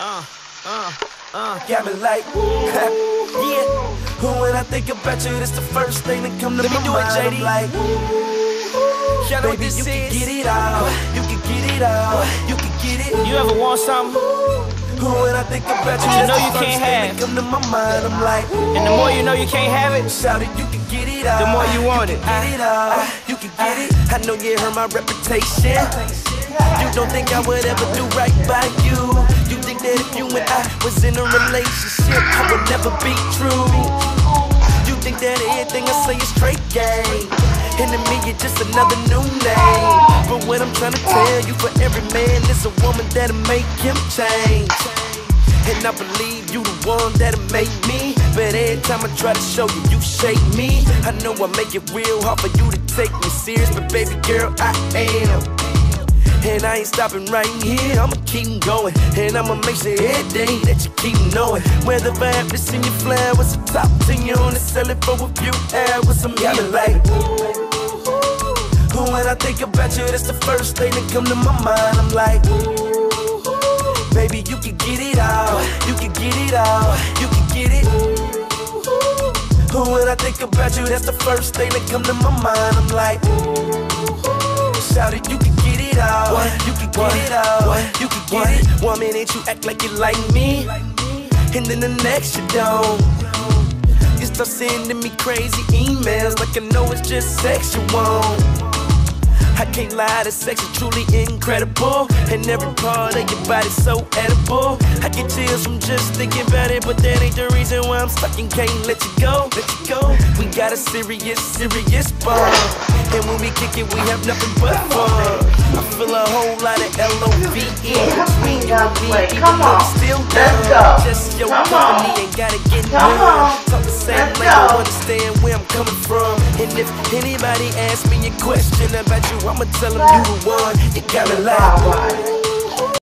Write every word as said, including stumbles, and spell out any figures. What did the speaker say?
Uh, uh, uh. Got me like, yeah. When I think about you, that's the first thing that come to Let my me do it, mind. J D. I'm like, Y'all know what baby, this you can is? get it out. You can get it out. You can get it. You ever want something, When I think about you, you that's know the you first can't thing have. that come to my mind. I'm like, and the more you know you can't have it, shout it, you can get it out. the more you want it. Get it out. You can get it. I know you heard my reputation. You don't think I would ever do right by you. You think that if you and I was in a relationship, I would never be true. You think that everything I say is straight game, and to me you're just another new name. But what I'm trying to tell you, for every man there's a woman that'll make him change. And I believe you the one that'll make me. But every time I try to show you, you shake me. I know I make it real hard for you to take me serious, but baby girl, I am. And I ain't stopping right here, I'ma keep going. And I'ma make sure every day that you keep knowing where the vibe that's in your flowers, the top ten you only sell it for a few hours. I'm yelling like, when I think about you, that's the first thing that come to my mind. I'm like, baby, you can get it out. You can get it out. You can get it. When I think about you, that's the first thing that come to my mind. I'm like, shout it, you can get it out. You can get it out. You can get it. One minute you act like you like me, and then the next you don't. You start sending me crazy emails like I know it's just sex you want. I can't lie, the sex is truly incredible, and every part of your body's so edible. I get chills from just thinking about it, but that ain't the reason why I'm stuck and can't let you go. Let you go. We got a serious, serious bond, and when we kick it, we have nothing but fun. I feel a whole lot of L O V E between you and me, even though we still young. Just your company ain't gotta get none. Talk the same language, understand where I'm coming from. And if anybody asks me a question about you, I'ma tell them you the one. You got me like.